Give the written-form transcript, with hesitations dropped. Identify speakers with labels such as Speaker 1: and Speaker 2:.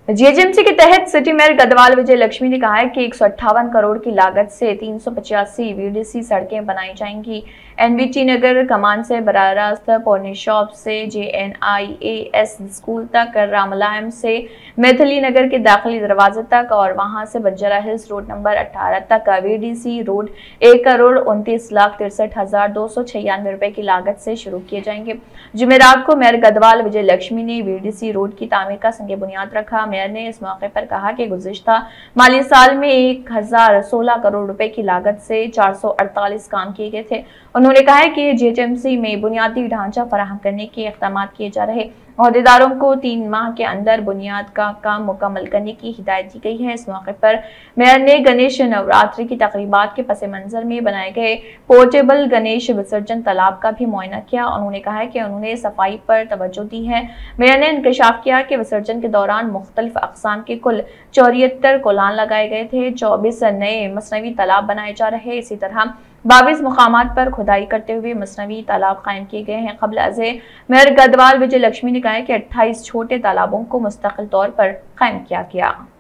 Speaker 1: GHMC के तहत city mayor Gadwal Vijay Lakshmi ने कहा है कि 158 करोड़ की लागत से 385 वीडीसी सड़कें बनाई जाएंगी। एनबीटी नगर कमान से बराह रास्त पौनी शॉप से जेएनआईएएस स्कूल तक, रामलायम से मैथिली नगर के दाखिली दरवाजे तक और वहां से बंजारा हिल्स रोड नंबर 18 तक वीडीसी रोड 1,29,63,296 रुपए की लागत से शुरू किए जाएंगे। जुमेरात को मेयर गढ़वाल विजय लक्ष्मी ने वीडीसी रोड की तामीर का संग बुनियाद रखा। मेयर ने इस मौके पर कहा कि गुज़िश्ता माली साल में 1016 करोड़ रुपए की लागत से 448 काम किए गए थे। उन्होंने कहा कि जीएचएमसी में बुनियादी ढांचा फराहम करने के इक़दाम किए जा रहे। अहदेदारों को 3 माह के अंदर बुनियाद का काम मुकम्मल करने की हिदायत दी गई है। इस मौके पर मेयर ने गणेश नवरात्रि की तकरीबात के पस मंजर में बनाए गए पोर्टेबल गणेश विसर्जन तालाब का भी मुआयना किया। उन्होंने कहा कि उन्होंने सफाई पर तवज्जो दी है। मेयर ने इंकशाफ किया कि विसर्जन के दौरान मुख्तलिफ अक़साम के कुल 74 कोलान लगाए गए थे। 24 नए मसनवी तालाब बनाए जा रहे हैं। इसी तरह 22 मुकामात पर खुदाई करते हुए मसनवी तालाब कायम किए गए हैं। क़ब्ल अज़े मेयर गढ़वाल विजय लक्ष्मी ने कहा कि 28 छोटे तालाबों को मुस्तकिल तौर पर कायम किया गया।